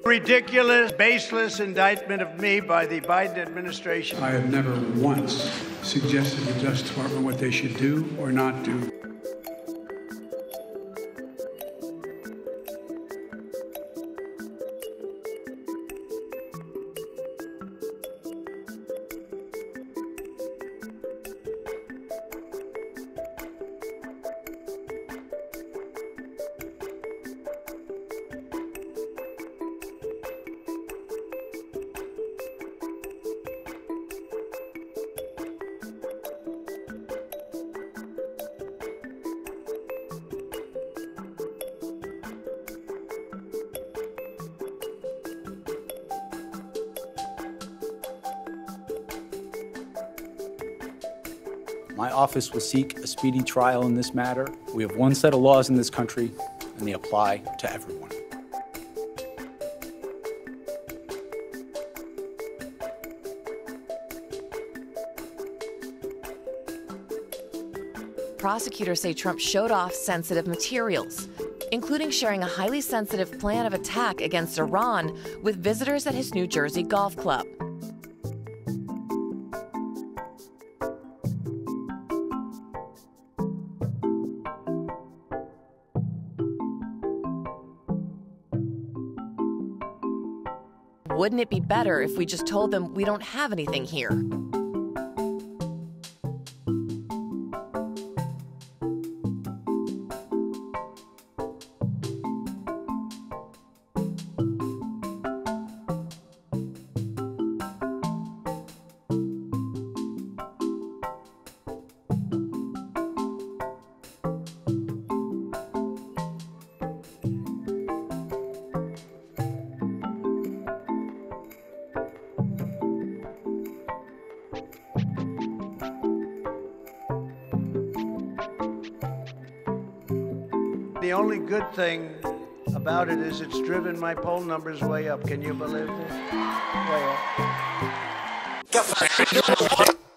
Ridiculous, baseless indictment of me by the Biden administration. I have never once suggested to the Justice Department what they should do or not do. My office will seek a speedy trial in this matter. We have one set of laws in this country, and they apply to everyone. Prosecutors say Trump showed off sensitive materials, including sharing a highly sensitive plan of attack against Iran with visitors at his New Jersey golf club. Wouldn't it be better if we just told them we don't have anything here? The only good thing about it is it's driven my poll numbers way up. Can you believe this? Way up.